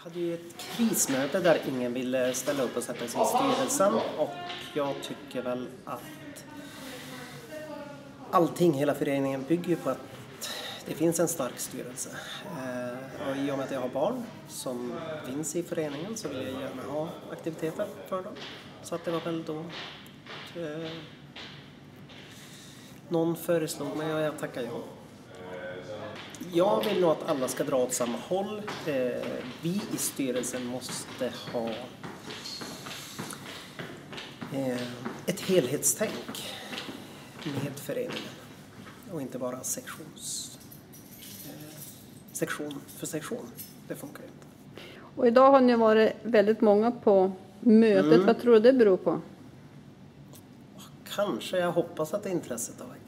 hade ju ett krismöte där ingen ville ställa upp och sätta sig i styrelsen, och jag tycker väl att hela föreningen bygger på att det finns en stark styrelse. Och i och med att jag har barn som finns i föreningen så vill jag gärna ha aktiviteter för dem. Så att det var väl då någon föreslog mig och jag tackade ja. Jag vill nog att alla ska dra åt samma håll. Vi i styrelsen måste ha ett helhetstänk med föreningen och inte bara sektion för sektion. Det funkar inte. Och idag har ni varit väldigt många på mötet. Vad tror du det beror på? Kanske, jag hoppas att intresset har väckts.